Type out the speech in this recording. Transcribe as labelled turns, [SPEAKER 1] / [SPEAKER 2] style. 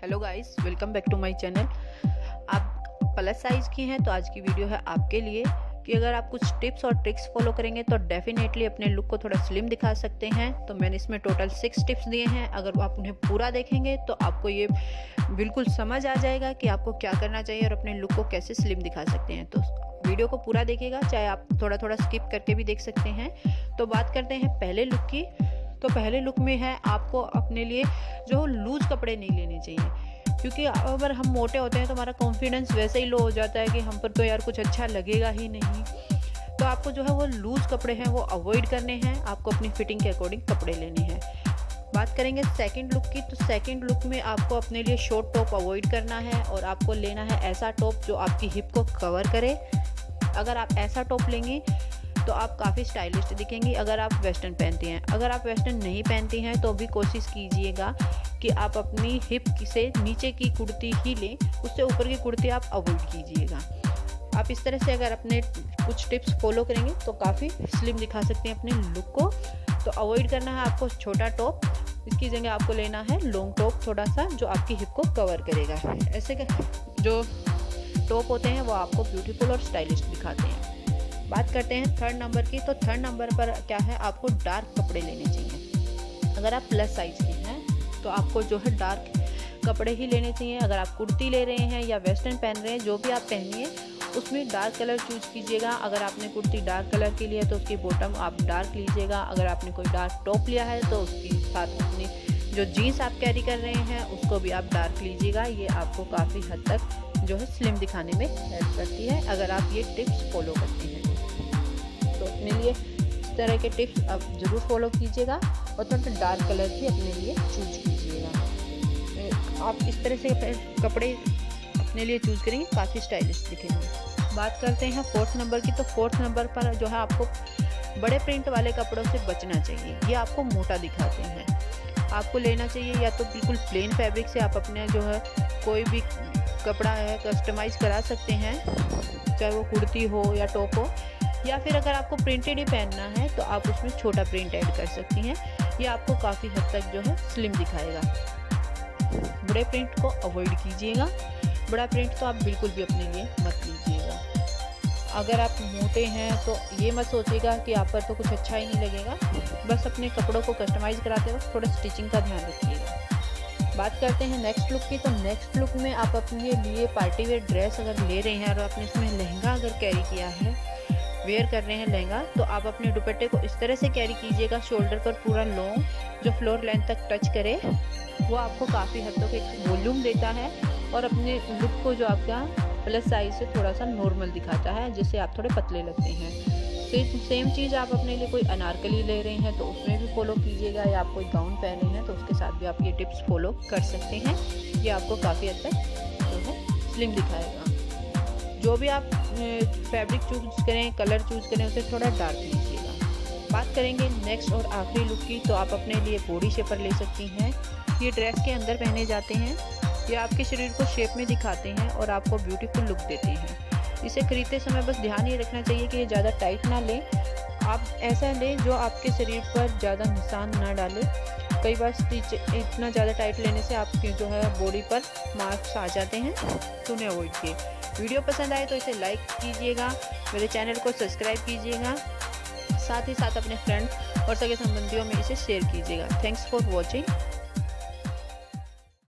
[SPEAKER 1] Hello guys, welcome back to my channel. आप plus size की हैं तो आज की वीडियो है आपके लिए कि अगर आप कुछ टिप्स और ट्रिक्स फॉलो करेंगे तो डेफिनेटली अपने लुक को थोड़ा स्लिम दिखा सकते हैं। तो मैंने इसमें टोटल 6 टिप्स दिए हैं। अगर आप उन्हें पूरा देखेंगे तो आपको ये बिल्कुल समझ आ जाएगा कि आपको क्या करना चाहिए और अपने लुक को कैसे स्लिम दिखा सकते हैं। तो वीडियो को पूरा देखिएगा, चाहे आप थोड़ा थोड़ा स्किप करके भी देख सकते हैं। तो बात करते हैं पहले लुक की। तो पहले लुक में है आपको अपने लिए जो लूज कपड़े नहीं लेने चाहिए, क्योंकि अगर हम मोटे होते हैं तो हमारा कॉन्फिडेंस वैसे ही लो हो जाता है कि हम पर तो यार कुछ अच्छा लगेगा ही नहीं। तो आपको जो है वो लूज कपड़े हैं वो अवॉइड करने हैं। आपको अपनी फिटिंग के अकॉर्डिंग कपड़े लेने हैं। बात करेंगे सेकंड लुक की। तो सेकंड लुक में आपको अपने लिए शॉर्ट टॉप अवॉइड करना है और आपको लेना है ऐसा टॉप जो आपकी हिप को कवर करे। अगर आप ऐसा टॉप लेंगी तो आप काफ़ी स्टाइलिश दिखेंगी अगर आप वेस्टर्न पहनती हैं। अगर आप वेस्टर्न नहीं पहनती हैं तो भी कोशिश कीजिएगा कि आप अपनी हिप से नीचे की कुर्ती ही लें, उससे ऊपर की कुर्ती आप अवॉइड कीजिएगा। आप इस तरह से अगर अपने कुछ टिप्स फॉलो करेंगे तो काफ़ी स्लिम दिखा सकते हैं अपने लुक को। तो अवॉइड करना है आपको छोटा टॉप, इसकी जगह आपको लेना है लॉन्ग टॉप थोड़ा सा जो आपकी हिप को कवर करेगा। ऐसे जो टॉप होते हैं वो आपको ब्यूटीफुल और स्टाइलिश दिखाते हैं। बात करते हैं थर्ड नंबर की। तो थर्ड नंबर पर क्या है, आपको डार्क कपड़े लेने चाहिए। अगर आप प्लस साइज़ के हैं तो आपको जो है डार्क कपड़े ही लेने चाहिए। अगर आप कुर्ती ले रहे हैं या वेस्टर्न पहन रहे हैं, जो भी आप पहनिए उसमें डार्क कलर चूज कीजिएगा। अगर आपने कुर्ती डार्क कलर की ली है तो उसकी बॉटम आप डार्क लीजिएगा। अगर आपने कोई डार्क टॉप लिया है तो उसके साथ अपनी जो जीन्स आप कैरी कर रहे हैं उसको भी आप डार्क लीजिएगा। ये आपको काफ़ी हद तक जो है स्लिम दिखाने में हेल्प करती है अगर आप ये टिप्स फॉलो करते हैं। तो अपने लिए इस तरह के टिप्स आप ज़रूर फॉलो कीजिएगा और थोड़ा डार्क कलर भी अपने लिए चूज कीजिएगा। आप इस तरह से कपड़े अपने लिए चूज करेंगे, काफ़ी स्टाइलिश दिखेंगे। बात करते हैं फोर्थ नंबर की। तो फोर्थ नंबर पर जो है आपको बड़े प्रिंट वाले कपड़ों से बचना चाहिए। ये आपको मोटा दिखाते हैं। आपको लेना चाहिए या तो बिल्कुल प्लेन फैब्रिक से आप अपने जो है कोई भी कपड़ा है कस्टमाइज़ करा सकते हैं, चाहे वो कुर्ती हो या टॉप हो, या फिर अगर आपको प्रिंटेड ही पहनना है तो आप उसमें छोटा प्रिंट ऐड कर सकती हैं। ये आपको काफ़ी हद तक जो है स्लिम दिखाएगा। बड़े प्रिंट को अवॉइड कीजिएगा। बड़ा प्रिंट तो आप बिल्कुल भी अपने लिए मत लीजिएगा। अगर आप मोटे हैं तो ये मत सोचिएगा कि आप पर तो कुछ अच्छा ही नहीं लगेगा। बस अपने कपड़ों को कस्टमाइज़ कराते वक्त थोड़ा स्टिचिंग का ध्यान रखिएगा। बात करते हैं नेक्स्ट लुक की। तो नेक्स्ट लुक में आप अपने लिए पार्टी वेयर ड्रेस अगर ले रहे हैं और आपने इसमें लहंगा अगर कैरी किया है, वेयर कर रहे हैं लहंगा, तो आप अपने दुपट्टे को इस तरह से कैरी कीजिएगा शोल्डर पर पूरा लॉन्ग जो फ्लोर लेंथ तक टच करे। वो आपको काफ़ी हद तक एक वॉल्यूम देता है और अपने लुक को जो आपका प्लस साइज से थोड़ा सा नॉर्मल दिखाता है, जिससे आप थोड़े पतले लगते हैं। सेम चीज़ आप अपने लिए कोई अनारकली ले रहे हैं तो उसमें भी फॉलो कीजिएगा, या आप कोई गाउन पहन रहे हैं तो उसके साथ भी आप ये टिप्स फॉलो कर सकते हैं। ये आपको काफ़ी हद तक जो है स्लिम दिखाएगा। जो भी आप फैब्रिक चूज करें, कलर चूज करें, उसे थोड़ा डार्क लीजिएगा। बात करेंगे नेक्स्ट और आखिरी लुक की। तो आप अपने लिए बॉडी शेपर ले सकती हैं। ये ड्रेस के अंदर पहने जाते हैं। ये आपके शरीर को शेप में दिखाते हैं और आपको ब्यूटीफुल लुक देते हैं। इसे खरीदते समय बस ध्यान ये रखना चाहिए कि ये ज़्यादा टाइट ना लें। आप ऐसा लें जो आपके शरीर पर ज़्यादा निशान ना डाले। कई बार स्टिच इतना ज़्यादा टाइट लेने से आपकी जो है बॉडी पर मार्क्स आ जाते हैं, तो उन्हें अवॉइड किए। वीडियो पसंद आए तो इसे लाइक कीजिएगा, मेरे चैनल को सब्सक्राइब कीजिएगा, साथ ही साथ अपने फ्रेंड और सगे संबंधियों में इसे शेयर कीजिएगा। Thanks for watching.